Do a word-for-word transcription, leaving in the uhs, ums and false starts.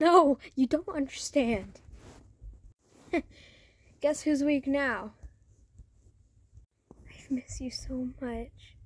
No, you don't understand. Guess who's weak now? I've missed you so much.